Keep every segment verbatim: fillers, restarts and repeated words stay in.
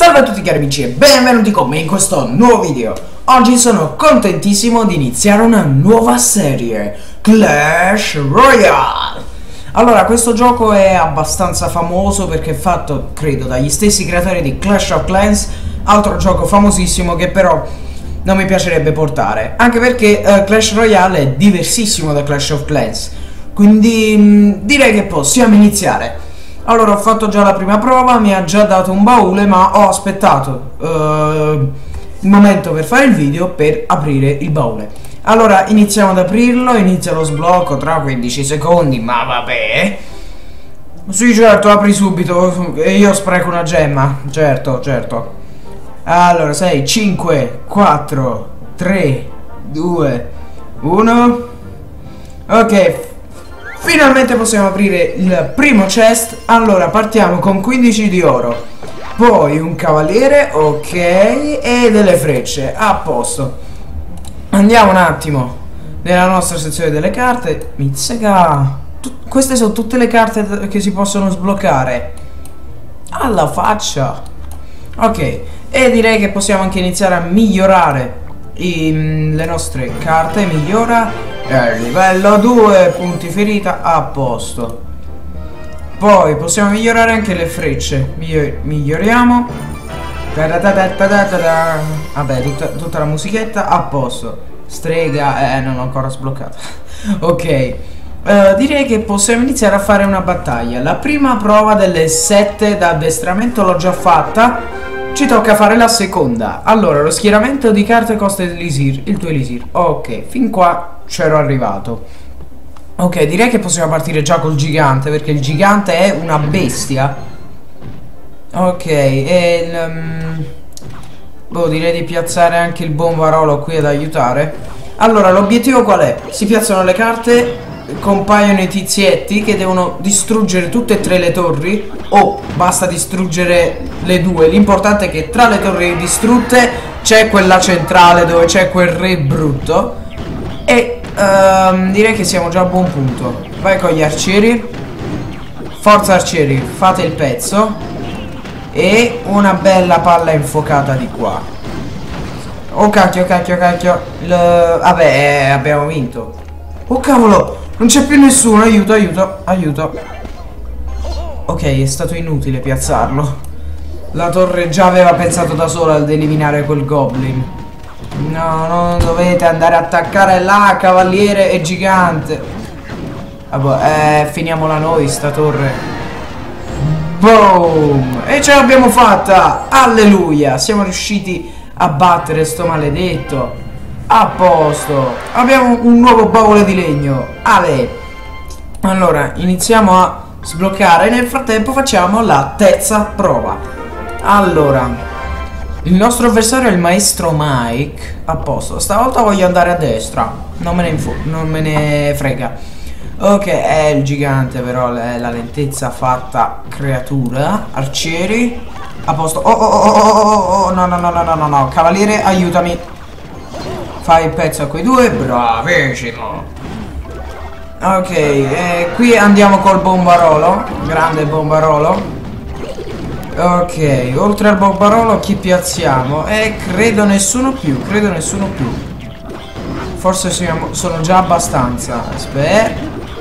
Salve a tutti cari amici e benvenuti con me in questo nuovo video. Oggi sono contentissimo di iniziare una nuova serie, Clash Royale. Allora, questo gioco è abbastanza famoso perché è fatto, credo, dagli stessi creatori di Clash of Clans, altro gioco famosissimo che però non mi piacerebbe portare, anche perché uh, Clash Royale è diversissimo da Clash of Clans. Quindi mh, direi che possiamo iniziare. Allora, ho fatto già la prima prova, mi ha già dato un baule, ma ho aspettato uh, il momento per fare il video per aprire il baule. Allora, iniziamo ad aprirlo, inizia lo sblocco tra quindici secondi, ma vabbè. Sì, certo, apri subito e io spreco una gemma, certo, certo. Allora, sei, cinque, quattro, tre, due, uno. Ok. Finalmente possiamo aprire il primo chest. Allora partiamo con quindici di oro, poi un cavaliere, ok, e delle frecce, a posto. Andiamo un attimo nella nostra sezione delle carte. Mizzica, queste sono tutte le carte che si possono sbloccare. Alla faccia. Ok, e direi che possiamo anche iniziare a migliorare i, le nostre carte. Migliora Eh, livello due, punti ferita, a posto. Poi possiamo migliorare anche le frecce. Miglior miglioriamo. Vabbè, tutta, tutta la musichetta, a posto. Strega, eh, non ho ancora sbloccato. Ok, uh, direi che possiamo iniziare a fare una battaglia. La prima prova delle sette da addestramento l'ho già fatta. Ci tocca fare la seconda. Allora, lo schieramento di carte costa l'elisir, il tuo elisir. Ok, fin qua c'ero arrivato. Ok, direi che possiamo partire già col gigante, perché il gigante è una bestia. Ok, e il, um, boh, direi di piazzare anche il bombarolo qui ad aiutare. Allora, l'obiettivo qual è? Si piazzano le carte, compaiono i tizietti che devono distruggere tutte e tre le torri, o basta distruggere le due. L'importante è che tra le torri distrutte c'è quella centrale dove c'è quel re brutto. E um, direi che siamo già a buon punto. Vai con gli arcieri. Forza arcieri, fate il pezzo. E una bella palla infuocata di qua. Oh cacchio, cacchio, cacchio. Il... Vabbè, eh, abbiamo vinto. Oh cavolo, non c'è più nessuno. Aiuto, aiuto, aiuto. Ok, è stato inutile piazzarlo. La torre già aveva pensato da sola ad eliminare quel goblin. No, non dovete andare a attaccare là, cavaliere e gigante. Vabbè, eh, finiamola noi sta torre. Boom! E ce l'abbiamo fatta! Alleluia! Siamo riusciti a battere sto maledetto. A posto! Abbiamo un nuovo baule di legno. Ale! Allora, iniziamo a sbloccare. Nel frattempo facciamo la terza prova. Allora, il nostro avversario è il maestro Mike. A posto, stavolta voglio andare a destra. Non me ne, non me ne frega. Ok, è il gigante però, è la lentezza fatta creatura. Arcieri. A posto. Oh oh oh oh oh oh. No no no no no no no. Cavaliere, aiutami. Fai il pezzo a quei due. Bravissimo. Ok, e qui andiamo col bombarolo. Grande bombarolo. Ok, oltre al bombarolo chi piazziamo? Eh, credo nessuno più, credo nessuno più. Forse siamo, sono già abbastanza. Aspetta.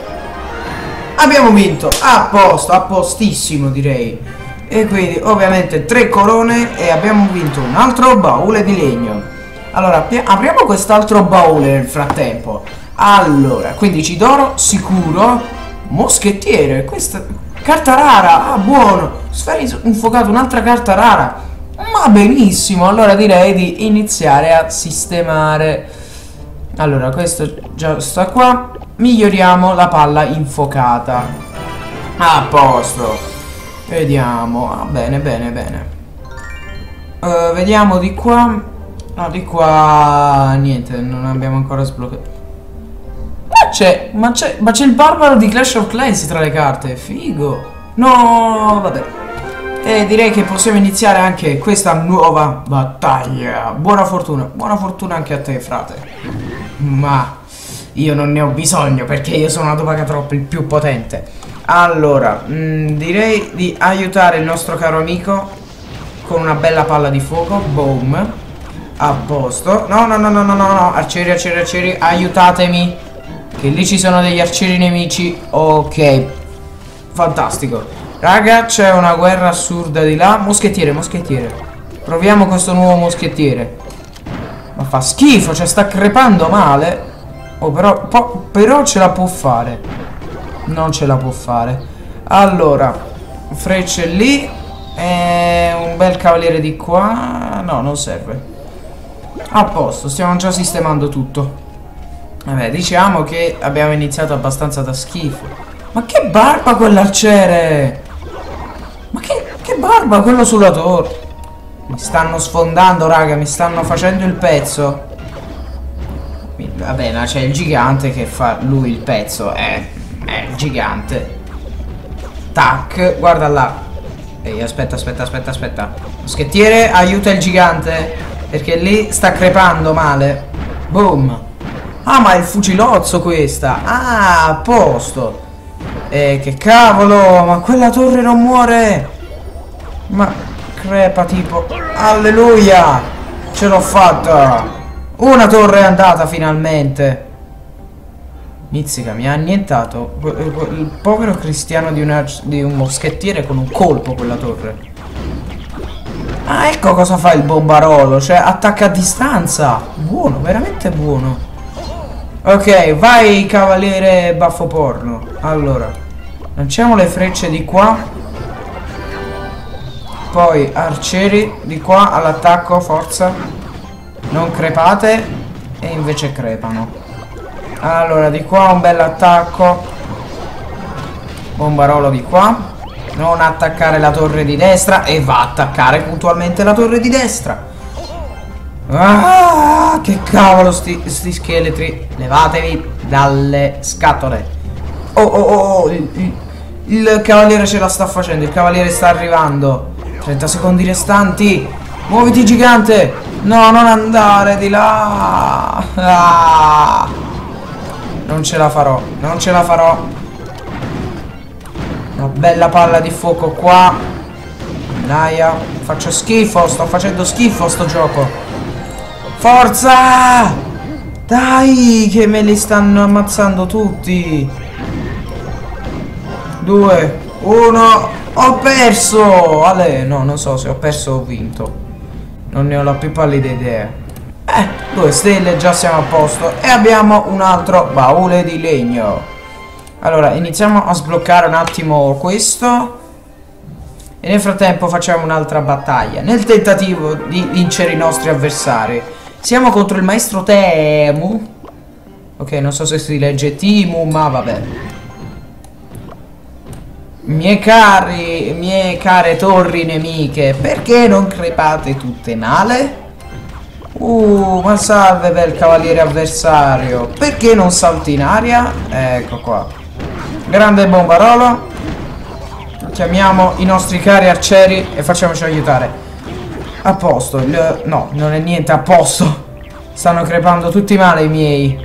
Abbiamo vinto, a posto, a postissimo direi. E quindi ovviamente tre corone e abbiamo vinto un altro baule di legno. Allora, apriamo quest'altro baule nel frattempo. Allora, quindici d'oro, sicuro. Moschettiere, questa... Carta rara, ah buono. Sferi infuocato, un'altra carta rara. Ma benissimo, allora direi di iniziare a sistemare. Allora, questo già sta qua. Miglioriamo la palla infuocata. A posto. Vediamo, ah, bene, bene, bene. uh, Vediamo di qua. No, di qua niente, non abbiamo ancora sbloccato. C'è, ma c'è, ma c'è il barbaro di Clash of Clans tra le carte, figo. No, vabbè. E direi che possiamo iniziare anche questa nuova battaglia. Buona fortuna, buona fortuna anche a te, frate. Ma io non ne ho bisogno perché io sono Adobacatroppo, il più potente. Allora, mh, direi di aiutare il nostro caro amico con una bella palla di fuoco. Boom. A posto. No, no, no, no, no, no, no. Arcieri, arcieri, arcieri. Aiutatemi. Che lì ci sono degli arcieri nemici. Ok. Fantastico. Raga, c'è una guerra assurda di là. Moschettiere, moschettiere. Proviamo questo nuovo moschettiere. Ma fa schifo, cioè sta crepando male. Oh, però, po però ce la può fare. Non ce la può fare. Allora, frecce lì. E un bel cavaliere di qua. No, non serve. A posto, stiamo già sistemando tutto. Vabbè, diciamo che abbiamo iniziato abbastanza da schifo. Ma che barba quell'arciere! Ma che, che barba quello sulla torre! Mi stanno sfondando, raga, mi stanno facendo il pezzo. Vabbè, ma c'è il gigante che fa lui il pezzo. È, è il gigante. Tac, guarda là. Ehi, aspetta, aspetta, aspetta, aspetta. Moschettiere, aiuta il gigante. Perché lì sta crepando male. Boom. Ah, ma è il fucilozzo questa. Ah, a posto. Eh, che cavolo. Ma quella torre non muore. Ma crepa tipo. Alleluia. Ce l'ho fatta. Una torre è andata finalmente. Mizzica, mi ha annientato il povero cristiano di, una, di un moschettiere con un colpo quella torre. Ah, ecco cosa fa il bombarolo. Cioè attacca a distanza. Buono, veramente buono. Ok, vai cavaliere baffo porno. Allora, lanciamo le frecce di qua. Poi arcieri di qua all'attacco, forza. Non crepate. E invece crepano. Allora, di qua un bel attacco. Bombarolo di qua. Non attaccare la torre di destra. E va a attaccare puntualmente la torre di destra. Ah, che cavolo sti, sti scheletri. Levatevi dalle scatole. Oh oh oh, oh il, il, il cavaliere ce la sta facendo. Il cavaliere sta arrivando. trenta secondi restanti. Muoviti gigante. No, non andare di là. Ah, non ce la farò. Non ce la farò. Una bella palla di fuoco qua. Naia. Faccio schifo. Sto facendo schifo sto gioco. Forza! Dai, che me li stanno ammazzando tutti. Due, uno. Ho perso. Ale, no, non so se ho perso o ho vinto. Non ne ho la più pallida idea. Eh, due stelle, già siamo a posto. E abbiamo un altro baule di legno. Allora, iniziamo a sbloccare un attimo questo. E nel frattempo facciamo un'altra battaglia. Nel tentativo di vincere i nostri avversari. Siamo contro il maestro Temu. Ok, non so se si legge Timu, ma vabbè. Mie cari, mie care torri nemiche, perché non crepate tutte male? Uh, ma salve bel cavaliere avversario. Perché non salti in aria? Ecco qua. Grande bombarolo. Chiamiamo i nostri cari arcieri e facciamoci aiutare. A posto. Il... No, non è niente a posto. Stanno crepando tutti male i miei.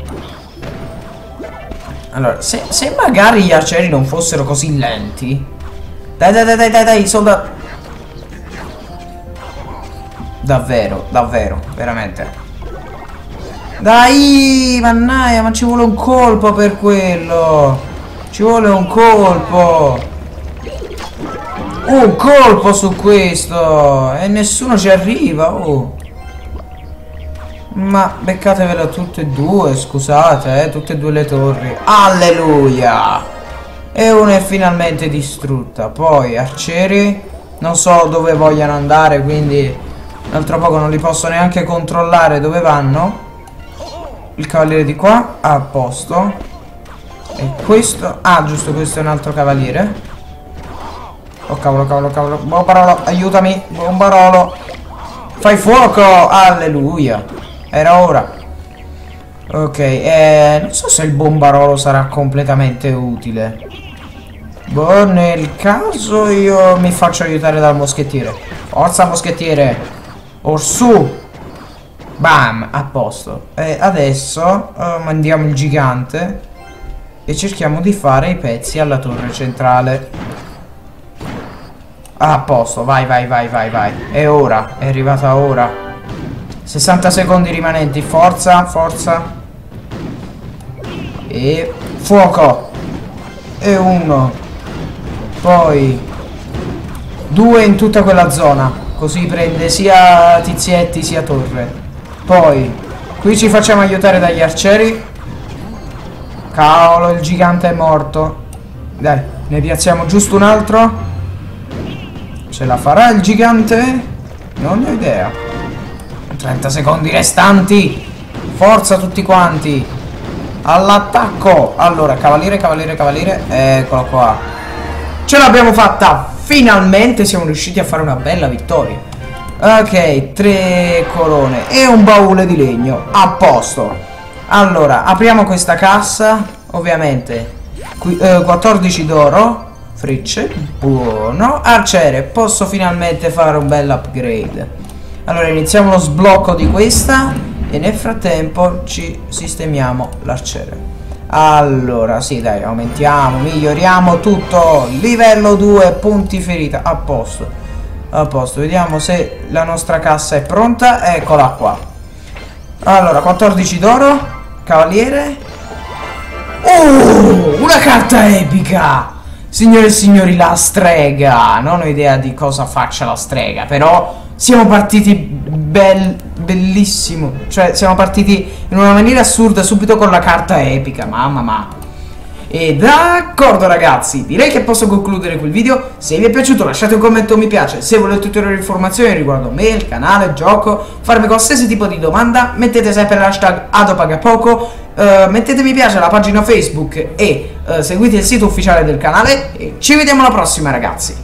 Allora, se, se magari gli arcieri non fossero così lenti. Dai, dai, dai, dai, dai, dai, soldato. Davvero, davvero, veramente. Dai, mannaia, ma ci vuole un colpo per quello. Ci vuole un colpo. Un colpo su questo. E nessuno ci arriva, oh. Ma beccatevela tutte e due, scusate, eh, tutte e due le torri. Alleluia! E una è finalmente distrutta. Poi arcieri, non so dove vogliano andare, quindi un altro poco non li posso neanche controllare dove vanno. Il cavaliere di qua, a posto. E questo, ah giusto, questo è un altro cavaliere. Oh cavolo, cavolo, cavolo. Bombarolo, aiutami, bombarolo. Fai fuoco, alleluia. Era ora. Ok, eh, non so se il bombarolo sarà completamente utile. Boh, nel caso io mi faccio aiutare dal moschettiere. Forza moschettiere. Orsù. Bam, a posto. E adesso eh, mandiamo il gigante e cerchiamo di fare i pezzi alla torre centrale. A posto, vai, vai, vai, vai, vai. È ora, è arrivata ora. sessanta secondi rimanenti, forza, forza. E fuoco. E uno. Poi due in tutta quella zona. Così prende sia tizietti sia torre. Poi qui ci facciamo aiutare dagli arcieri. Cavolo, il gigante è morto. Dai, ne piazziamo giusto un altro. Ce la farà il gigante? Non ne ho idea. trenta secondi restanti. Forza tutti quanti. All'attacco. Allora, cavaliere, cavaliere, cavaliere. Eccolo qua. Ce l'abbiamo fatta. Finalmente siamo riusciti a fare una bella vittoria. Ok, tre corone e un baule di legno. A posto. Allora, apriamo questa cassa. Ovviamente qui, eh, quattordici d'oro. Frecce, buono. Arciere, posso finalmente fare un bel upgrade. Allora iniziamo lo sblocco di questa e nel frattempo ci sistemiamo l'arciere. Allora sì, dai, aumentiamo, miglioriamo tutto. Livello due, punti ferita. A posto, a posto. Vediamo se la nostra cassa è pronta. Eccola qua. Allora, quattordici d'oro. Cavaliere. Oh, una carta epica. Signore e signori, la strega. Non ho idea di cosa faccia la strega, però siamo partiti bel, bellissimo. Cioè, siamo partiti in una maniera assurda subito con la carta epica. Mamma ma. E d'accordo ragazzi, direi che posso concludere quel video. Se vi è piaciuto lasciate un commento o mi piace. Se volete ulteriori informazioni riguardo me, il canale, il gioco, farmi qualsiasi tipo di domanda, mettete sempre l'hashtag AdoPagaPoco. Uh, mettete mi piace alla pagina Facebook e uh, seguite il sito ufficiale del canale e ci vediamo alla prossima ragazzi.